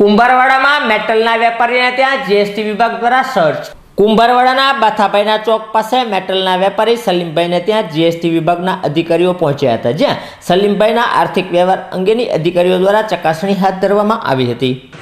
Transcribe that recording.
કુંભારવાડામાં મેટલના વેપારીને ત્યાં જીએસટી વિભાગ દ્વારા સર્ચ। કુંભારવાડાના બાથાભાઈના ચોક પાસે મેટલના વેપારી સલીમભાઈને ત્યાં જીએસટી વિભાગના અધિકારીઓ પહોંચ્યા હતા, જ્યાં સલીમભાઈના આર્થિક વ્યવહાર અંગેની અધિકારીઓ દ્વારા ચકાસણી હાથ ધરવામાં આવી હતી।